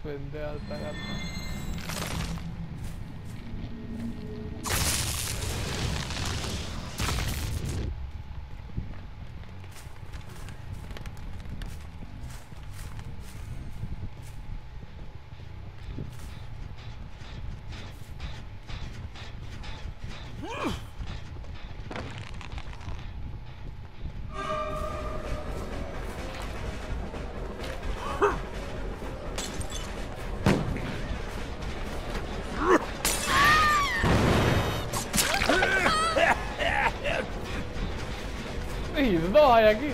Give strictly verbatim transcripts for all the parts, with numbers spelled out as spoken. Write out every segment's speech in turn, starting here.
pendeja esta gata. ¡Y dos hay aquí!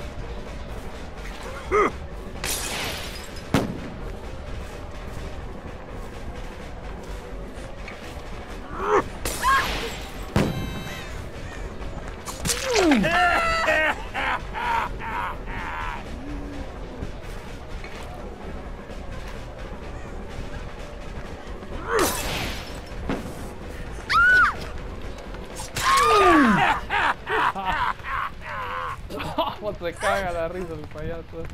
¿Cómo se caga la risa el payaso?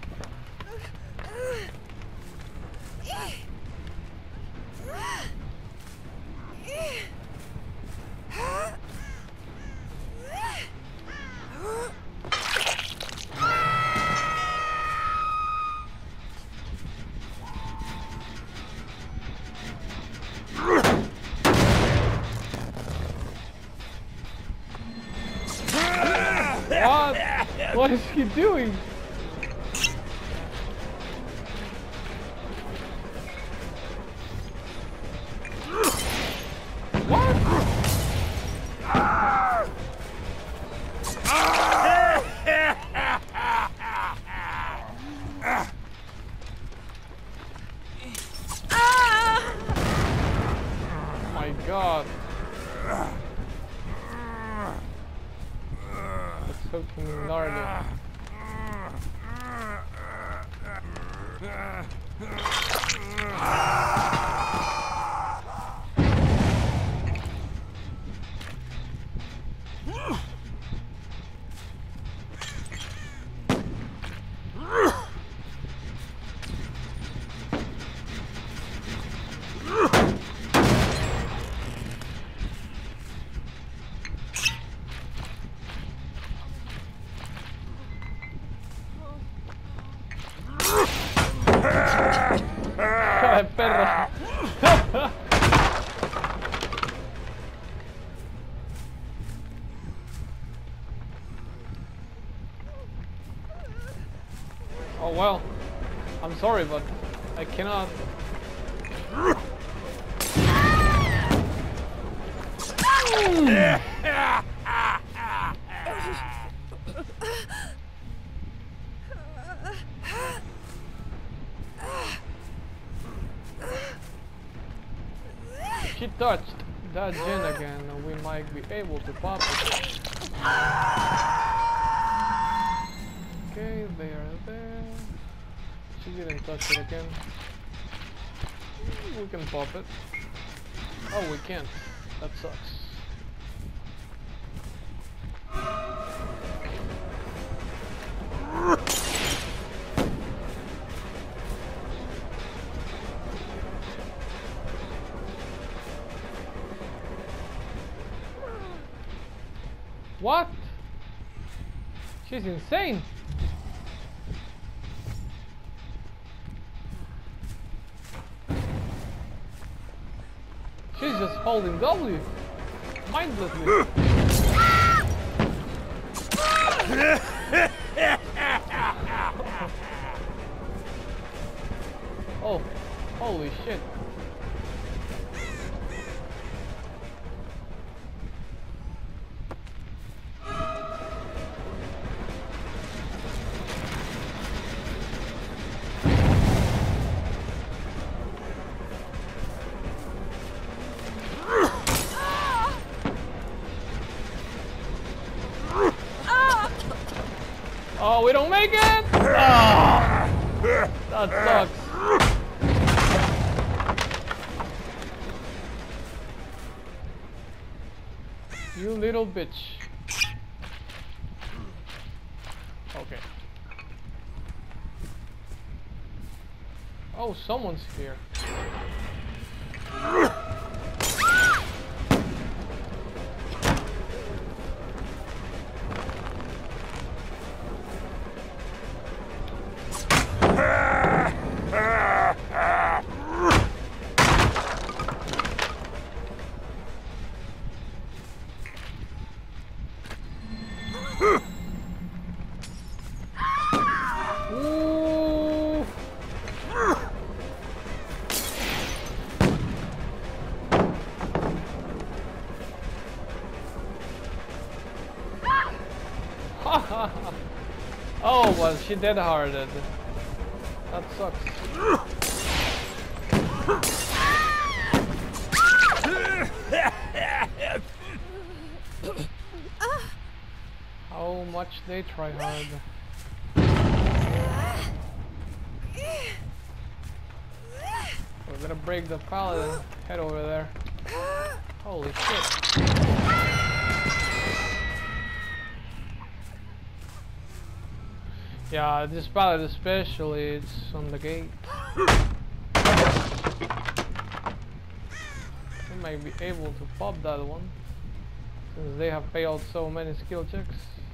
What? What is he doing? What? Oh my god. That's fucking gnarly. Cara de perro. Oh well, I'm sorry, but I cannot. If she touched that gen again, we might be able to pop it. Okay, they are there. She didn't touch it again. We can pop it. Oh, we can't. That sucks. What? She's insane. She's just holding W mindlessly. Oh, holy shit. Oh, we don't make it! Oh, that sucks. You little bitch. Okay. Oh, someone's here. Ooh. Oh, well, she dead hearted. That sucks. How much they try hard. We're gonna break the pallet and head over there. Holy shit. Yeah, this pallet especially, it's on the gate. We might be able to pop that one, since they have failed so many skill checks.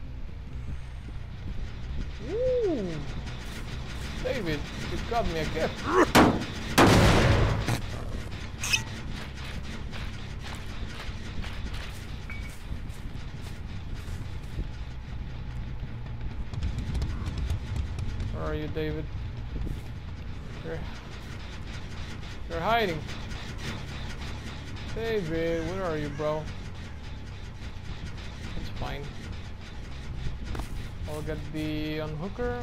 Ooh! David, you got me a gift. Where are you, David? You're, you're hiding. David, where are you, bro? It's fine. I'll get the unhooker.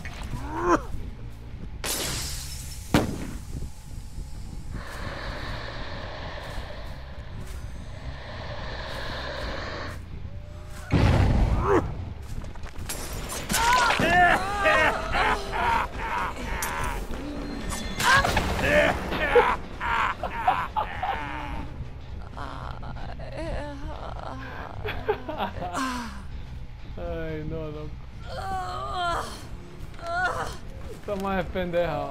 Ay, no, loco. Esta más es pendeja.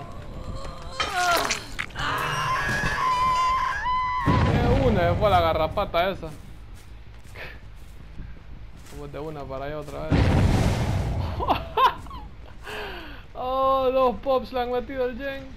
Es una, fue la garrapata esa. Como de una para allá otra vez. Oh, dos pops le han metido al Jen.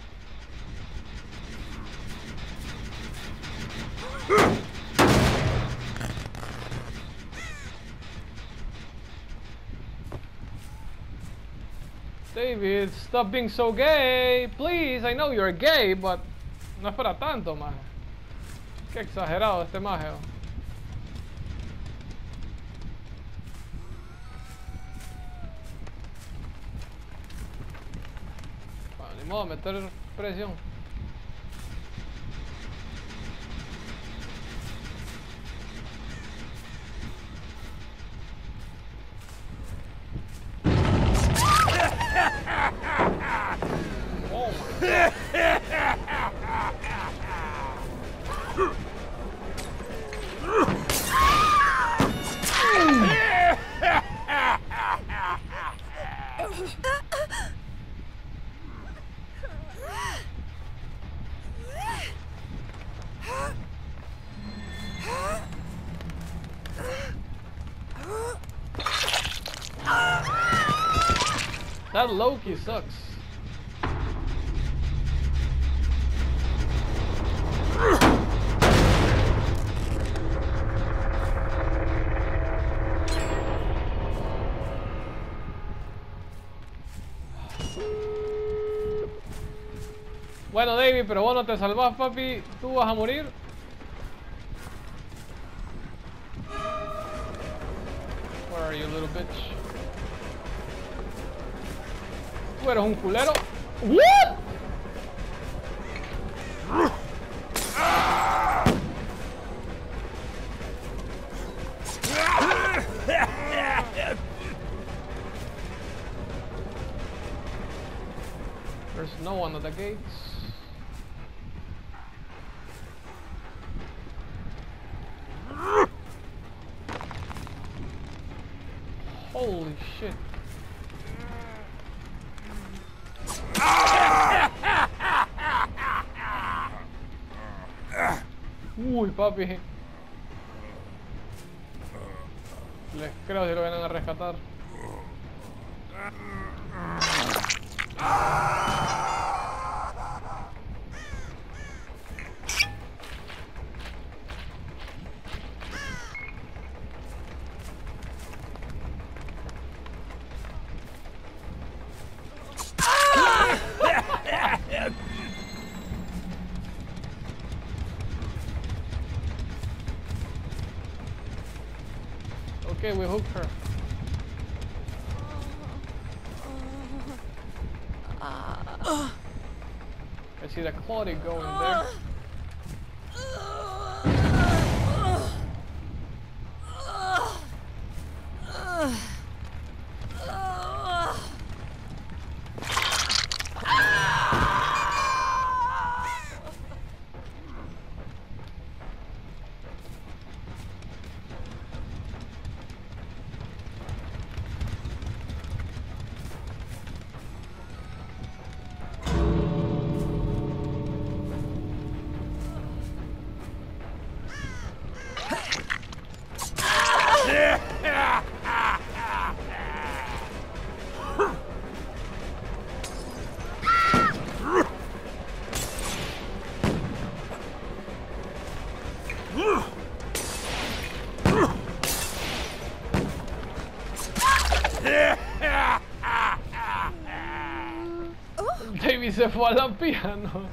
David, stop being so gay, please. I know you're gay, but no es para tanto, maje. Qué exagerado este maje. Bueno, ni modo de meter presión. That Loki sucks. Bueno, David, pero vos no te salvás, papi. Tú vas a morir. Where are you, little bitch? Tú eres un culero. What? There's no one at the gates. Holy shit. Uy, papi. Les creo si lo vienen a rescatar. Okay, we hooked her. I see the Claudia going there. Davey se fue a la piano.